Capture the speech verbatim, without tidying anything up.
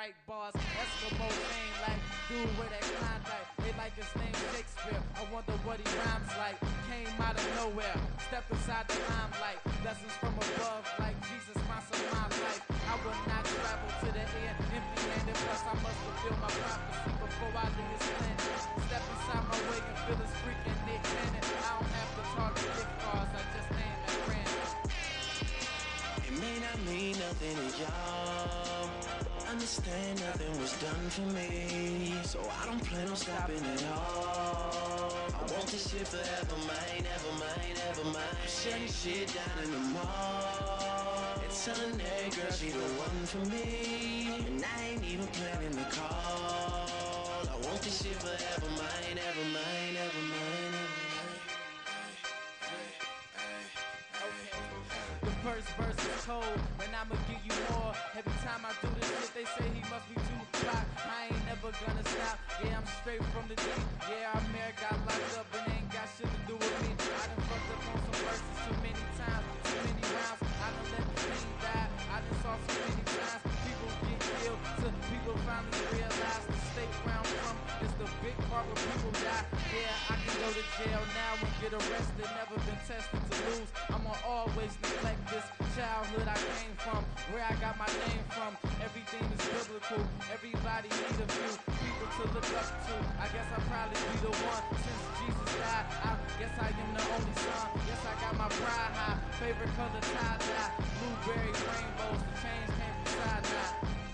write bars. Eskimo chain like dude with that Klondike. They like his name Shakespeare. I wonder what he rhymes like. Came out of nowhere, stepped inside the limelight. Lessons from above, like Jesus sponsored my life. I will not travel to the air empty-handed. Plus I must fulfill my prophecy before I leave this planet. Step inside my way and feel this freaking Nick Cannon. I don't have to target gift cards, I just name at random. It may not mean nothing to y'all. Understand nothing was done for me, so I don't plan on stopping at all. I want this shit forever, mine, ever mine, ever mine. I'm shutting shit down in the mall. It's Sunday, girl, she the one for me, and I ain't even planning to call. I want this shit forever, mine, ever mine, ever mine, ever mine. First verse is cold, and I'ma give you more. Every time I do this shit, they say he must be too fly. I ain't never gonna stop. Yeah, I'm straight from the deep. Yeah, our mayor got locked up and ain't got shit to do with me. I done fucked up on some verses too many times, too many rounds. I done let the thing die. I done saw so many times people get killed till people finally realize the state where I'm from is the big part where people die. Yeah, I can go to jail now and get arrested. Never been tested to lose. I'ma always neglect this childhood I came from, where I got my name from. Everything is biblical. Everybody need a few people to look up to. I guess I'll probably be the one since Jesus died. I guess I am the only son. Yes, I got my pride high. Favorite color tie-dye, blueberry rainbows. The change came from side-dye.